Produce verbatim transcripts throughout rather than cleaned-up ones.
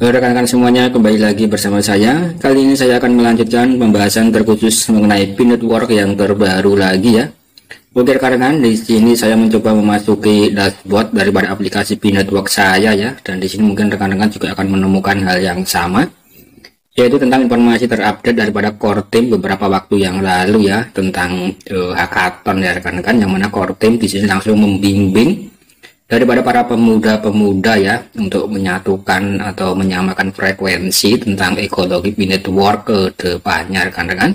Halo rekan-rekan semuanya, kembali lagi bersama saya. Kali ini saya akan melanjutkan pembahasan terkhusus mengenai P-Network yang terbaru lagi ya. Oke rekan-rekan, di sini saya mencoba memasuki dashboard daripada aplikasi P-Network saya ya. Dan di sini mungkin rekan-rekan juga akan menemukan hal yang sama, yaitu tentang informasi terupdate daripada core team beberapa waktu yang lalu ya, tentang uh, hackathon ya rekan-rekan, yang mana core team di sini langsung membimbing daripada para pemuda-pemuda ya untuk menyatukan atau menyamakan frekuensi tentang ekologi P-Network ke depannya rekan-rekan.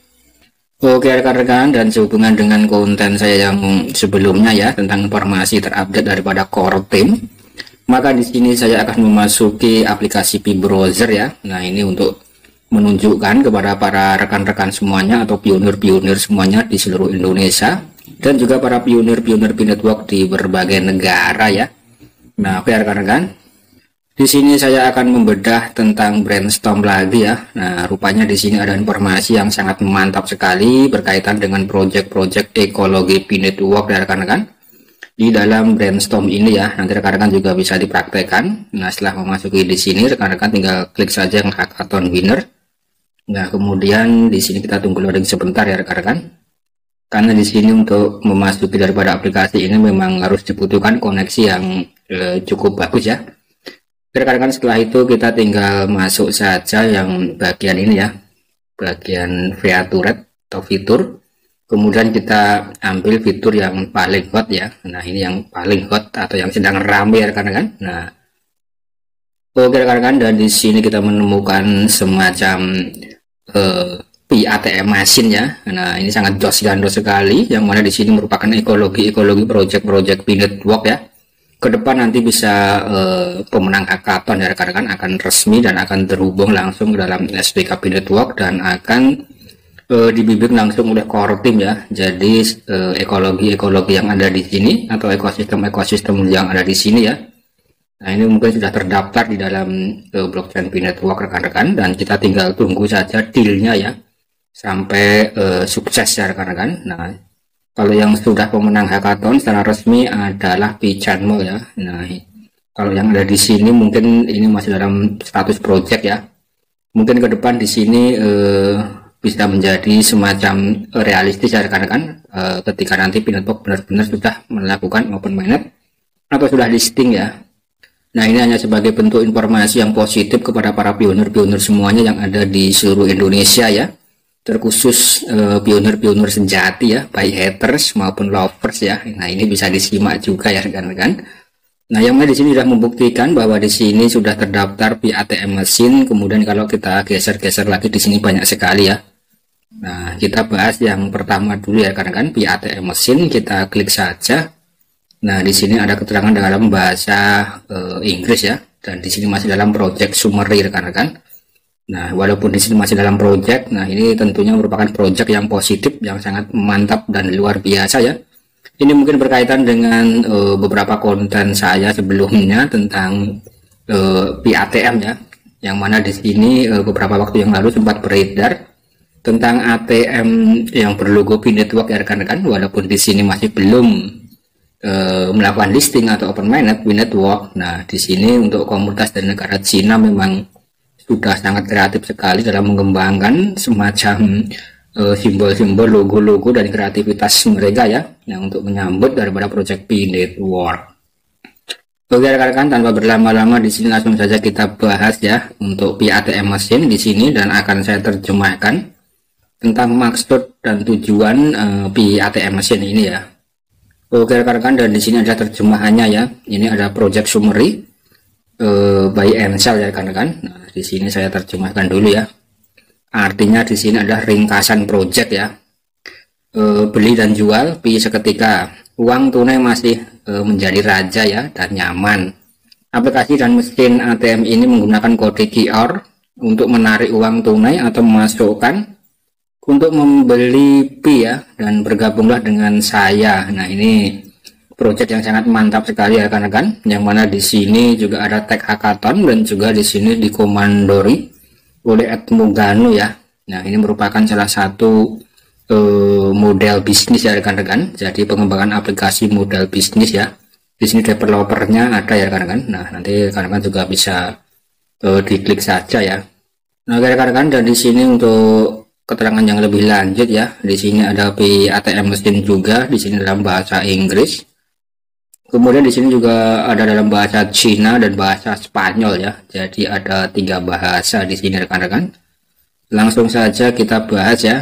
Oke rekan-rekan, dan sehubungan dengan konten saya yang sebelumnya ya tentang informasi terupdate daripada core team, maka di sini saya akan memasuki aplikasi P-Browser ya. Nah ini untuk menunjukkan kepada para rekan-rekan semuanya atau pionir-pionir semuanya di seluruh Indonesia, dan juga para pionir-pionir P-Network di berbagai negara ya. Nah, oke rekan-rekan, di sini saya akan membedah tentang brainstorm lagi ya. Nah, rupanya di sini ada informasi yang sangat mantap sekali berkaitan dengan proyek-proyek ekologi P-Network ya rekan-rekan. Di dalam brainstorm ini ya, nanti rekan-rekan juga bisa dipraktekkan. Nah, setelah memasuki di sini, rekan-rekan tinggal klik saja yang hackathon winner. Nah, kemudian di sini kita tunggu loading sebentar ya rekan-rekan. Karena di sini untuk memasuki daripada aplikasi ini memang harus dibutuhkan koneksi yang eh, cukup bagus ya. Rekan-rekan, setelah itu kita tinggal masuk saja yang bagian ini ya, bagian featured atau fitur. Kemudian kita ambil fitur yang paling hot ya. Nah ini yang paling hot atau yang sedang ramai ya rekan-rekan. Nah oke rekan-rekan, dan di sini kita menemukan semacam eh, P A T M machine ya. Nah ini sangat jos gandos sekali, yang mana di sini merupakan ekologi-ekologi project-project P-Network ya. Kedepan nanti bisa eh, pemenang hackathon ya rekan-rekan akan resmi dan akan terhubung langsung ke dalam S D K P-Network dan akan eh, dibimbing langsung oleh core team ya. Jadi ekologi-ekologi eh, yang ada di sini atau ekosistem-ekosistem yang ada di sini ya. Nah ini mungkin sudah terdaftar di dalam eh, blockchain P-Network rekan-rekan, dan kita tinggal tunggu saja dealnya ya sampai uh, sukses ya rekan-rekan. Nah kalau yang sudah pemenang hackathon secara resmi adalah P-Chanmo ya. Nah kalau yang ada di sini mungkin ini masih dalam status project ya. Mungkin ke depan di sini uh, bisa menjadi semacam realistis ya rekan-rekan, uh, ketika nanti P-Network benar-benar sudah melakukan open mainnet atau sudah listing ya. Nah ini hanya sebagai bentuk informasi yang positif kepada para pionir-pionir semuanya yang ada di seluruh Indonesia ya, terkhusus uh, pionir-pionir sejati ya, baik haters maupun lovers ya. Nah ini bisa disimak juga ya rekan-rekan. Nah yang mana di sini sudah membuktikan bahwa di sini sudah terdaftar P A T M machine. Kemudian kalau kita geser-geser lagi di sini banyak sekali ya. Nah kita bahas yang pertama dulu ya rekan-rekan, P A T M machine. Kita klik saja. Nah di sini ada keterangan dalam bahasa uh, Inggris ya, dan di sini masih dalam project summary rekan-rekan. Nah, walaupun di sini masih dalam project, nah ini tentunya merupakan project yang positif, yang sangat mantap dan luar biasa ya. Ini mungkin berkaitan dengan uh, beberapa konten saya sebelumnya tentang uh, P A T M ya, yang mana di sini uh, beberapa waktu yang lalu sempat beredar tentang A T M yang berlogo P-Network ya rekan-rekan. Walaupun di sini masih belum uh, melakukan listing atau open mainnet P-Network. Nah, di sini untuk komunitas dari negara Cina memang sudah sangat kreatif sekali dalam mengembangkan semacam simbol-simbol, uh, logo-logo dan kreativitas mereka ya, yang untuk menyambut daripada project P-Network. Oke rekan-rekan, tanpa berlama-lama di sini langsung saja kita bahas ya untuk P A T M machine di sini, dan akan saya terjemahkan tentang maksud dan tujuan uh, P A T M machine ini ya. Oke rekan-rekan, dan di sini ada terjemahannya ya. Ini ada project summary Uh, by Ansel ya rekan-rekan. Nah, di sini saya terjemahkan dulu ya. Artinya di sini ada ringkasan project ya. Uh, beli dan jual Pi seketika. Uang tunai masih uh, menjadi raja ya dan nyaman. Aplikasi dan mesin A T M ini menggunakan kode Q R untuk menarik uang tunai atau memasukkan untuk membeli Pi ya, dan bergabunglah dengan saya. Nah ini project yang sangat mantap sekali ya rekan-rekan, yang mana di sini juga ada tag hackathon dan juga di sini dikomandori oleh Ed Mugano ya. Nah ini merupakan salah satu uh, model bisnis ya rekan-rekan, jadi pengembangan aplikasi model bisnis ya. Di sini developernya ada ya rekan-rekan. Nah nanti rekan-rekan juga bisa uh, diklik saja ya. Nah, rekan-rekan, dan di sini untuk keterangan yang lebih lanjut ya, di sini ada P A T M mesin juga, di sini dalam bahasa Inggris. Kemudian di sini juga ada dalam bahasa Cina dan bahasa Spanyol ya. Jadi ada tiga bahasa di sini rekan-rekan. Langsung saja kita bahas ya.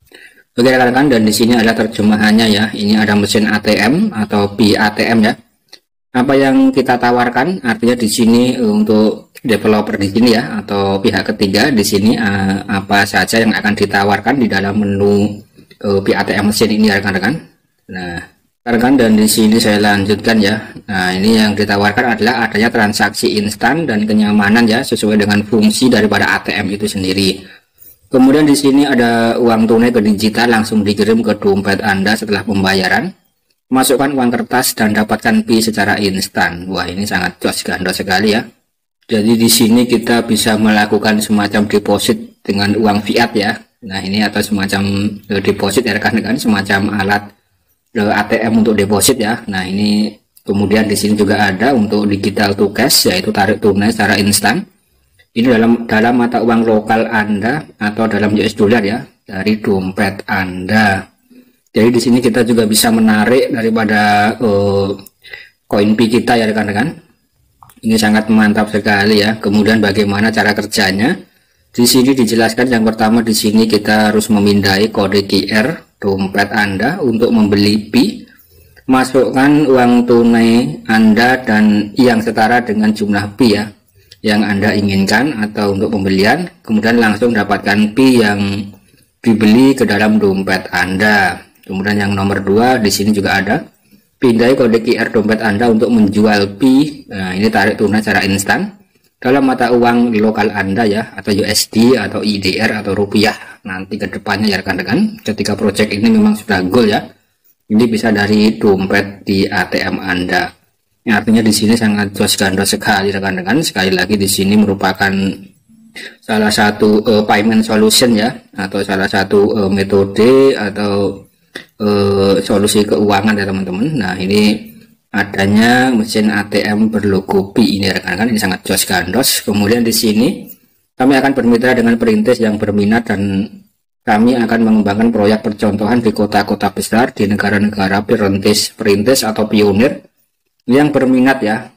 Oke rekan-rekan, dan di sini ada terjemahannya ya. Ini ada mesin A T M atau P A T M ya. Apa yang kita tawarkan, artinya di sini untuk developer di sini ya, atau pihak ketiga di sini uh, apa saja yang akan ditawarkan di dalam menu uh, P A T M mesin ini rekan-rekan. Nah, rekan, dan di sini saya lanjutkan ya. Nah, ini yang ditawarkan adalah adanya transaksi instan dan kenyamanan ya, sesuai dengan fungsi daripada A T M itu sendiri. Kemudian di sini ada uang tunai ke digital langsung dikirim ke dompet Anda setelah pembayaran. Masukkan uang kertas dan dapatkan P secara instan. Wah, ini sangat jos gandos sekali ya. Jadi di sini kita bisa melakukan semacam deposit dengan uang fiat ya. Nah, ini atau semacam uh, deposit ya rekan-rekan, semacam alat uh, A T M untuk deposit ya. Nah, ini kemudian di sini juga ada untuk digital to cash, yaitu tarik tunai secara instan. Ini dalam dalam mata uang lokal Anda atau dalam U S dollar ya, dari dompet Anda. Jadi di sini kita juga bisa menarik daripada uh, koin P kita ya rekan-rekan. Ini sangat mantap sekali ya. Kemudian bagaimana cara kerjanya? Di sini dijelaskan yang pertama, di sini kita harus memindai kode Q R dompet Anda untuk membeli P. Masukkan uang tunai Anda dan yang setara dengan jumlah P ya yang Anda inginkan atau untuk pembelian. Kemudian langsung dapatkan P yang dibeli ke dalam dompet Anda. Kemudian yang nomor dua di sini juga ada pindai kode Q R dompet Anda untuk menjual P. Nah, ini tarik tunai secara instan dalam mata uang lokal Anda ya, atau U S D atau I D R atau rupiah nanti ke depannya ya rekan-rekan. Ketika project ini memang sudah goal ya, ini bisa dari dompet di A T M Anda. Ini artinya di sini sangat jos gandos sekali rekan-rekan. Sekali lagi di sini merupakan salah satu uh, payment solution ya, atau salah satu uh, metode atau Uh, solusi keuangan ya teman-teman. Nah, ini adanya mesin A T M berlogo P ini rekan-rekan, ini sangat jos gandos. Kemudian di sini kami akan bermitra dengan perintis yang berminat dan kami akan mengembangkan proyek percontohan di kota-kota besar di negara-negara perintis perintis atau pionir yang berminat ya,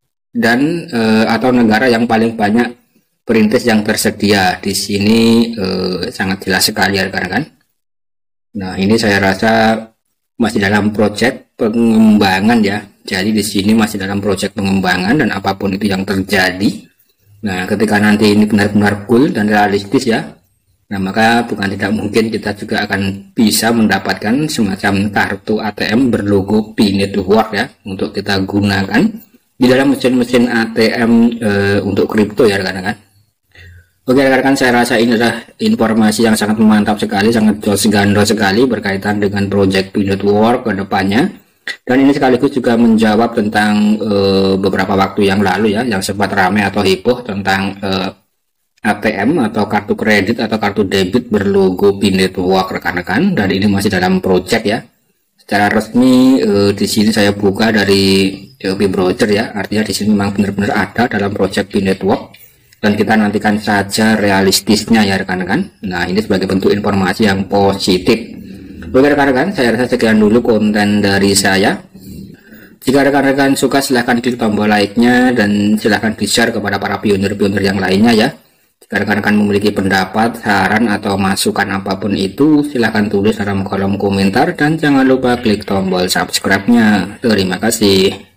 dan uh, atau negara yang paling banyak perintis yang tersedia. Di sini uh, sangat jelas sekali ya rekan-rekan. Nah, ini saya rasa masih dalam proyek pengembangan ya. Jadi di sini masih dalam proyek pengembangan dan apapun itu yang terjadi. Nah, ketika nanti ini benar-benar cool dan realistis ya, nah maka bukan tidak mungkin kita juga akan bisa mendapatkan semacam kartu A T M berlogo P Network ya, untuk kita gunakan di dalam mesin-mesin A T M e, untuk kripto ya rekan-rekan. Oke rekan-rekan, saya rasa ini adalah informasi yang sangat mantap sekali, sangat jos gandos sekali berkaitan dengan project P Network ke depannya. Dan ini sekaligus juga menjawab tentang uh, beberapa waktu yang lalu ya, yang sempat ramai atau heboh tentang uh, A T M atau kartu kredit atau kartu debit berlogo P Network rekan-rekan. Dan ini masih dalam project ya. Secara resmi uh, di sini saya buka dari P Browser ya, artinya di sini memang benar-benar ada dalam project P Network. Dan kita nantikan saja realistisnya ya rekan-rekan. Nah, ini sebagai bentuk informasi yang positif. Oke rekan-rekan, saya rasa sekian dulu konten dari saya. Jika rekan-rekan suka, silahkan klik tombol like-nya dan silahkan di-share kepada para pionir-pionir yang lainnya ya. Jika rekan-rekan memiliki pendapat, saran atau masukan apapun itu, silahkan tulis dalam kolom komentar dan jangan lupa klik tombol subscribe-nya. Terima kasih.